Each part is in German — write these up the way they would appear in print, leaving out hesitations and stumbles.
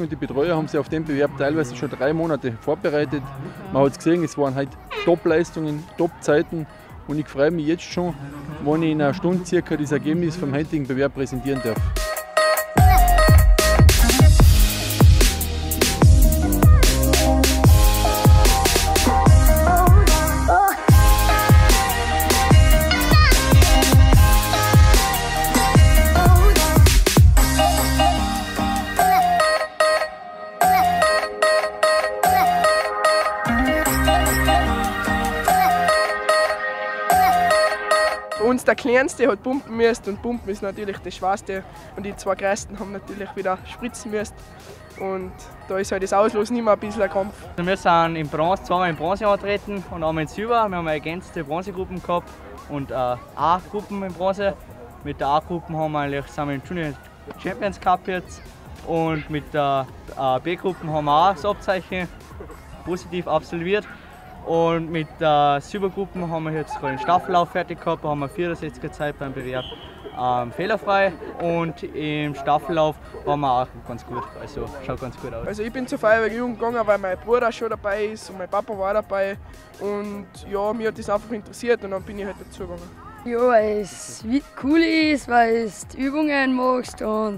und die Betreuer haben sich auf den Bewerb teilweise schon 3 Monate vorbereitet. Man hat es gesehen, es waren halt Top-Leistungen, Top-Zeiten und ich freue mich jetzt schon, wenn ich in einer Stunde circa das Ergebnis vom heutigen Bewerb präsentieren darf. Uns der Kleinste hat pumpen müssen und pumpen ist natürlich das Schwerste. Und die 2 Größten haben natürlich wieder spritzen müssen. Und da ist halt das Auslosen immer ein bisschen ein Kampf. Wir sind in Bronze, zweimal in Bronze angetreten und einmal in Silber. Wir haben ergänzte Bronzegruppen gehabt und A-Gruppen in Bronze. Mit der A-Gruppen sind wir im Junior Champions Cup jetzt. Und mit der B-Gruppen haben wir auch das Abzeichen positiv absolviert. Und mit der Silbergruppen haben wir jetzt gerade den Staffellauf fertig gehabt, da haben wir 64er Zeit beim Bewerb fehlerfrei und im Staffellauf waren wir auch ganz gut, also schaut ganz gut aus. Also ich bin zur Feuerwehrjugend gegangen, weil mein Bruder schon dabei ist und mein Papa war dabei und ja, mich hat das einfach interessiert und dann bin ich halt dazu gegangen. Ja, weil es cool ist, weil du Übungen machst und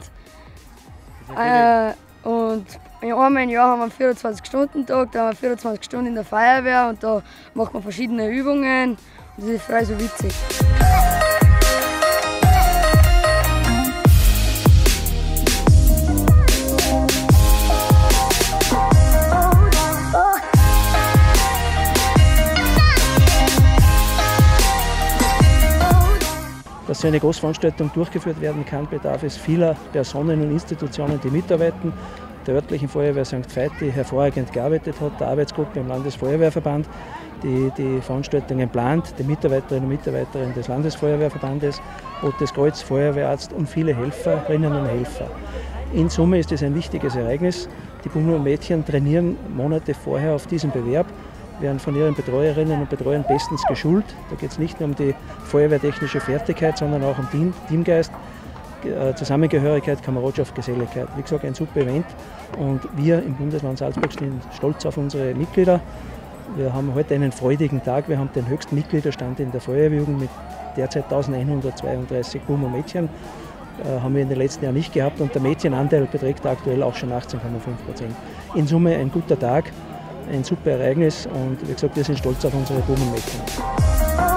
einmal im Jahr haben wir einen 24-Stunden-Tag, da haben wir 24 Stunden in der Feuerwehr und da macht man verschiedene Übungen und das ist frei so witzig. Dass so eine Großveranstaltung durchgeführt werden kann, bedarf es vieler Personen und Institutionen, die mitarbeiten. Der örtlichen Feuerwehr St. Veit, die hervorragend gearbeitet hat, der Arbeitsgruppe im Landesfeuerwehrverband, die Veranstaltungen plant, die Mitarbeiterinnen und Mitarbeiter des Landesfeuerwehrverbandes, Rotes Kreuz, Feuerwehrarzt und viele Helferinnen und Helfer. In Summe ist es ein wichtiges Ereignis. Die Buben und Mädchen trainieren Monate vorher auf diesem Bewerb, werden von ihren Betreuerinnen und Betreuern bestens geschult. Da geht es nicht nur um die feuerwehrtechnische Fertigkeit, sondern auch um Teamgeist, Zusammengehörigkeit, Kameradschaft, Geselligkeit. Wie gesagt, ein super Event und wir im Bundesland Salzburg sind stolz auf unsere Mitglieder. Wir haben heute einen freudigen Tag. Wir haben den höchsten Mitgliederstand in der Feuerwehrjugend mit derzeit 1132 Buben und Mädchen. Haben wir in den letzten Jahren nicht gehabt und der Mädchenanteil beträgt aktuell auch schon 18,5%. In Summe ein guter Tag, ein super Ereignis und wie gesagt, wir sind stolz auf unsere Buben und Mädchen.